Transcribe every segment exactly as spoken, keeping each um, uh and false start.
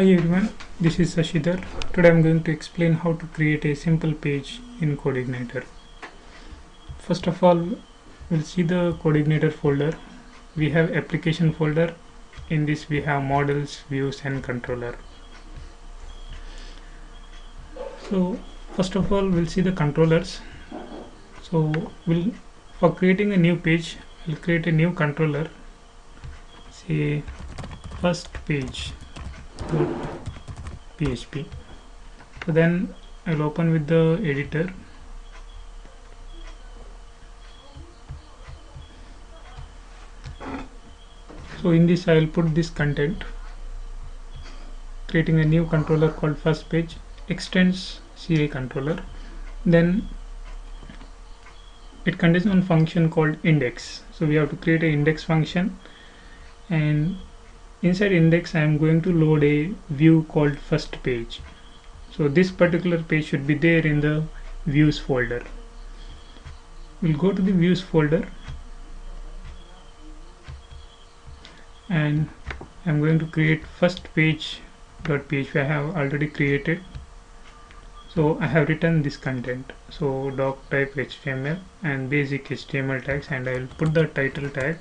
Hi everyone, this is Sashidhar. Today I am going to explain how to create a simple page in CodeIgniter. First of all, we'll see the CodeIgniter folder. We have application folder. In this we have models, views and controller. So first of all, we'll see the controllers. So we'll for creating a new page, we'll create a new controller. Say first page P H P. So then I'll open with the editor. So in this I will put this content, creating a new controller called first page, extends C A controller. Then it contains one function called index. So we have to create an index function, and inside index I am going to load a view called first page. So this particular page should be there in the views folder. We'll go to the views folder and I'm going to create first page.php. I have already created. So I have written this content. So doc type H T M L and basic H T M L tags, and I will put the title tag.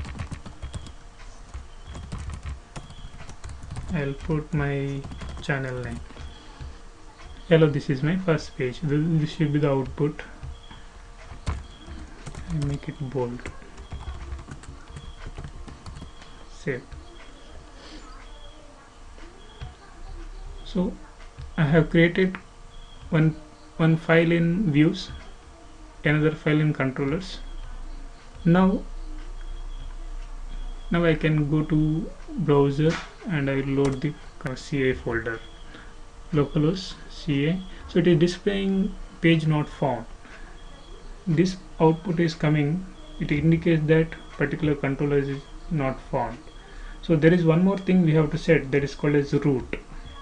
I'll put my channel name. Hello, this is my first page. This should be the output. I make it bold. Save. So I have created one one file in views, another file in controllers. Now now I can go to browser and I will load the C A folder, localhost C A. So it is displaying page not found. This output is coming, it indicates that particular controller is not found. So there is one more thing we have to set, that is called as root.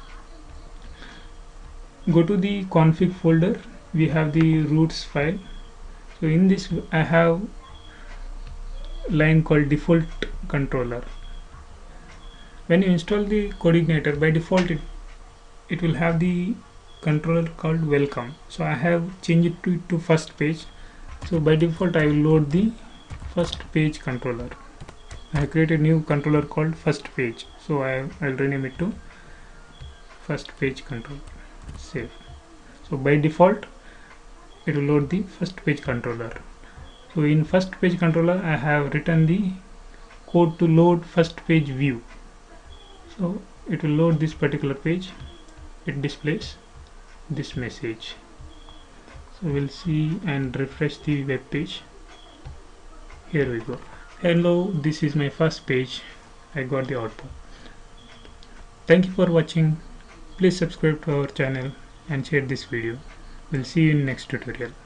Go to the config folder, we have the roots file. So in this I have line called default controller. When you install the CodeIgniter, by default it, it will have the controller called welcome. So I have changed it to, to first page. So by default I will load the first page controller. I have created a new controller called first page. So I will rename it to first page controller. Save. So by default it will load the first page controller. So in first page controller I have written the code to load first page view. So it will load this particular page. It displays this message. So we'll see and refresh the web page. Here we go. Hello, this is my first page. I got the output. Thank you for watching. Please subscribe to our channel and share this video. We'll see you in next tutorial.